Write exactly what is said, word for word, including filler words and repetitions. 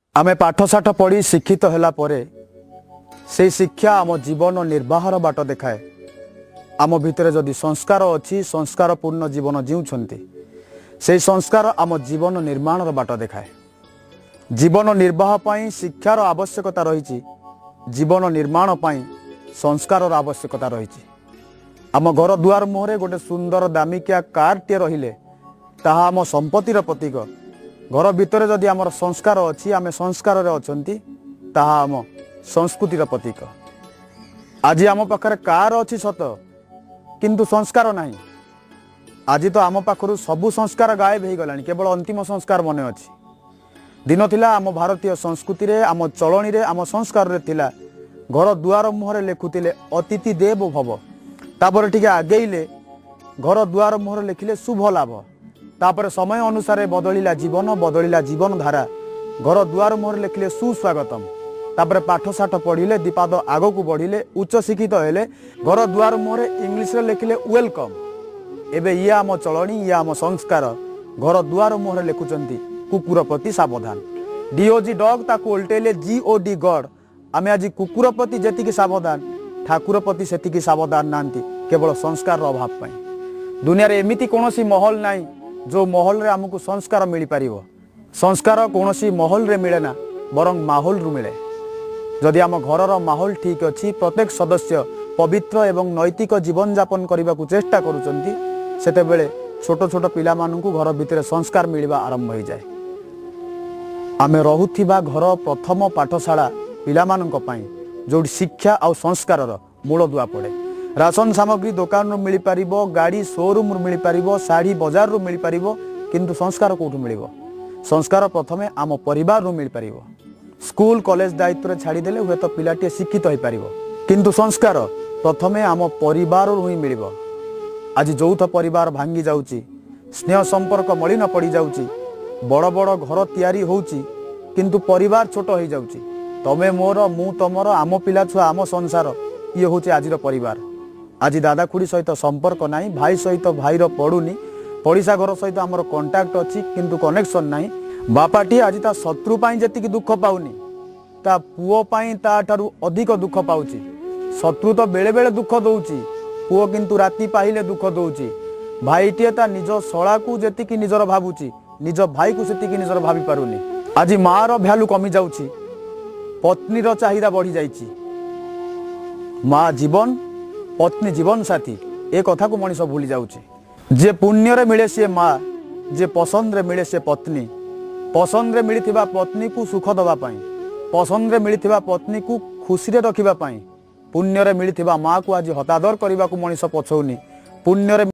आमे पाठशाठ पढ़ी शिक्षित होला परे से शिक्षा आम जीवन निर्वाहर बाट देखाए। आम भितर जदि संस्कार अच्छी संस्कार पूर्ण जीवन जीउछन्ति से संस्कार आम जीवन निर्माण बाट देखाए। जीवन निर्वाह पाई शिक्षार आवश्यकता रही, जीवन निर्माण पाई संस्कार आवश्यकता रही। आम घर दुआर मुहरे गोटे सुंदर दामिकिया कारटे रहिले ताहा आम संपत्तिर प्रतीक। घर भितर जदि आमर संस्कार अच्छी आम संस्कार अच्छी ताहा आम संस्कृतिर प्रतीक। आज आम पाखरे कार अच्छी सत किंतु संस्कार नहीं। आज तो आम पाखरु सबु संस्कार गायब हो गलानी, केवल अंतिम संस्कार मने अच्छी। दिन थिला आम भारतीय संस्कृति रे आम चलनी रे आम संस्कार रे थिला घर दुआर मुहरे लिखुतिले अतिथि देव भव। तापर टिके आगेइले घर दुआर मुहरे लिखिले शुभ लाभ। तापर समय अनुसार बदलिला जीवन बदलिला जीवन धारा। घर दुआर मुहरे लिखिले सुस्वागतम। तापर पाठशाठ पढ़िले दीपाद आग को बढ़िले उच्च शिक्षित हेले घर दुआर मुहरे इंग्लिश रे लिखिले वेलकम। एबे ये आम चलनी ये आम संस्कार घर दुआर मुहरे लिखुचंती कुकुर प्रति सावधान। डीओजी डॉग ताकू उल्टेले जीओडी गॉड। आमे आज कुकुर प्रति जेतिकी सावधान ठाकुर प्रति सेतिकी सावधान नांती केवल संस्कार अभाव पाई। दुनिया रे एमिति कोनोसी महल नाही जो महल रे हमकु संस्कार मिली परिवो। संस्कार कोनोसी महल रे मिले ना बरं माहौल रु मिले। जदि आम घरर माहौल ठीक अछि प्रत्येक सदस्य पवित्र एवं नैतिक जीवन यापन करने को चेष्टा करुचंती सेतेबेले छोट छोट पिला मानकु घर भितर संस्कार मिलवा आरंभ हो जाए। आमे रहुथिबा घर प्रथम पाठशाला पिला मानक पई जो शिक्षा और संस्कार मूल दुआ पड़े। राशन सामग्री दुकान मिल पार, गाड़ी शोरूम मिल पार, शाढ़ी बजार मिल पार, किंतु संस्कार कौटू मिल? संस्कार प्रथमे आम परिवार मिल पार। स्कूल कॉलेज दायित्व छाड़ीदेले हुए तो पिलाटी शिक्षित हो पार, किंतु संस्कार प्रथमे आम परिवार ही मिल। आज यौथ परिवार भांगी जाउची, स्नेह संपर्क मलिन पड़ जाउची, बड़ बड़ घर तैयारी होउची किंतु परिवार छोट हो जाउची। तमे मोर मु तमर आम पिला छुआ आम संसार ये हूँ आज परिवार। आज दादा खुड़ी सहित संपर्क नाही, भाई सहित भाईर पड़ुनी, पड़िशा घर सहित आमर कंटाक्ट अच्छी किंतु कनेक्शन नाही। बापाटी आज ता शत्रु पाई जेतिकी दुख पाउनी ता पुओ पाई ता ठारू अधिक दुख पाउची। शत्रु तो बेले बेले दुख दउची, पुओ किंतु राति पाहिले दुख दउची। भाईटीए ता निज शला को जेतिकी निजर भाबुची निज भाई को सेतिकी निजर भाबी पारुनी। आज मार भ्यालु कमी जाउची, पत्नीर चाहिदा बढ़ी जाइची। माँ जीवन पत्नी जीवन साथी ए कथा को मनीष भूली जाउची। जे पुण्य रे मिले से माँ, जे पसंद रे मिले से पत्नी। पसंद रे मिलिथिबा पत्नी को सुख दबा पाई, पसंद रे मिलिथिबा पत्नी को खुशी रे रखिबा पाई, पुण्य रे मिलिथिबा माँ को आज हतादर करबा को मनीष पछौनी। पुण्य रे